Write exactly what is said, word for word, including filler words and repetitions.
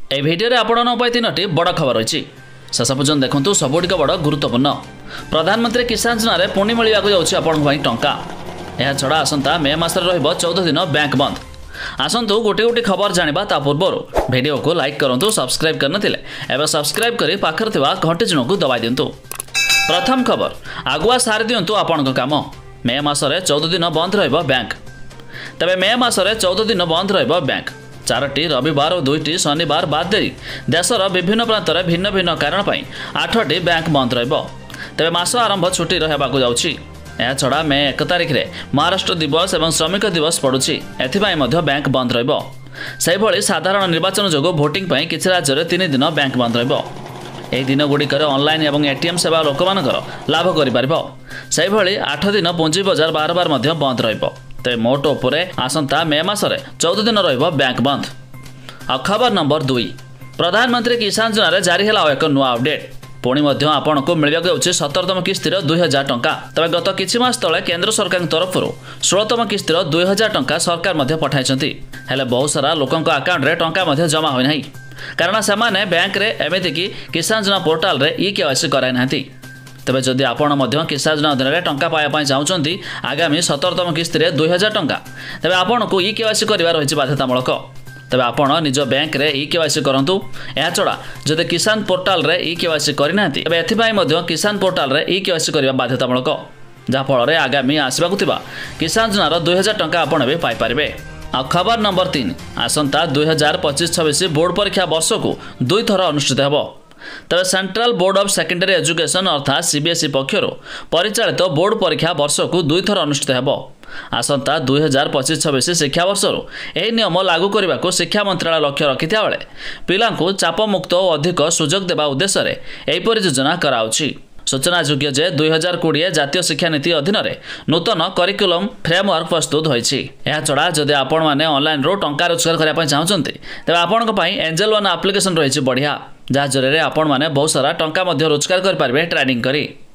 ए video आपण तीनोटी बड़ खबर रही शेष पर्यटन देखूँ सबुटिक बड़ गुरुत्वपूर्ण प्रधानमंत्री किसान योजना पुणी मिलवाक जाऊँगी टंका। यह छड़ा आसंता मे मासरे रहिबो चौदह दिन बैंक बंद। आसंतु गोटे गोटे खबर जानिबा ता पूर्व वीडियो को लाइक करंतु सब्सक्राइब करनथिले एबे सब्सक्राइब करी पाखर थिबा घंटी चिन्ह को दबाई दियंतु। प्रथम खबर आगुआ सारी दियंतु आपनक काम। मे मासरे चौदह दिन बंद रहिबो बैंक। तबे मे मासरे चौदह दिन बंद रहिबो बैंक। चारोटी रविवार और दुईटी शनिवार बाद देरी देशर विभिन्न प्रांत में भिन्न भिन्न कारण पर आठटी बैंक बंद रहिबो। तबे मास आरंभ छुट्टी रहिबाकु जाउछि। यह छड़ा मे एक तारिख में महाराष्ट्र दिवस और श्रमिक दिवस पड़ुछि। एथिबाई मध्य बैंक बंद रहिबो। सेहिभଳି साधारण निर्वाचन जोगो भोटिंग पई किछि राज्य रे तीन दिन बैंक बंद रहिबो। एही दिन गुड़िकर ऑनलाइन और एटीएम सेवा लोकमानकर लाभ करि पारिबो। सेहिभଳି आठ दिन पुंजी बजार बार बार मध्य बंद रहिबो। ते मोट उपरे आसंता मे मासरे चौदह दिन रहिबो बैंक बंद। आ खबर नंबर दुई प्रधानमंत्री किसान योजना जारी है एक नुआ अपडेट। पुणी आपण को मिलवाक जाऊँगी सतरतम किस्तिर दुई हजार टंका। तबे गत किछि मास तले केंद्र सरकार तरफ षोलतम किस्तिर दुई हजार टंका सरकार पठाई। हेले बहुत सारा लोकों अकाउंट रे टंका जमा होना कारण से बैंक रे एमती कि किसान योजना पोर्टाल रे ई केवाईसी कराई नांती। तबे जदि आपण मध्य किसान योजना अधीन टंका पाइबा चाहूँगी आगामी सतरतम किस्तिर दुई हजार टंका तबे आपण को ई केवाईसी करवा रही बाध्यतामूलक। तबे आपण निज बैंक रे ई केवाईसी करंतु। या छड़ा जदि किसान पोर्टाल रे ई केवाईसी करना तबे एथिबाई मध्य किसान पोर्टाल रे ई केवाईसी करवा बाध्यतामूलक जहाँफल आगामी आसवाक थिबा किसान योजनार दुई हजार टंका आपण भी पाइपारे। आ खबर नंबर तीन आसंता दुई हजार पच्चीस छब्बीस बोर्ड परीक्षा वर्ष को दुई थर अनुष्ठित हेबो। तबे central board of secondary education अर्थात सीबीएसई पक्षर परिचालित बोर्ड परीक्षा वर्ष को दुई थर अनुष्ठित हेबो। आसंता दुई हजार पच्चीस छब्बीस शिक्षा वर्ष यह नियम लागू करने को शिक्षा मंत्रालय लक्ष्य रखिता बेले पिलांकु चापमुक्त और अधिक सुजोग देवा उद्देश्य एपरि योजना कराउछि। सूचना योग्य जे दुई हजार कोड़े जातीय शिक्षा नीति अधीन नूतन करिकुलम फ्रेमवर्क प्रस्तुत होइछि। यह छड़ा जदि आपण माने ऑनलाइन रो टंका रोजगार करने चाहते तेज आपण एंजल वन एप्लिकेशन रही बढ़िया जहाँ जरिए आपण माने बहुत सारा टंका रोजगार कर पारे ट्रेडिंग करी।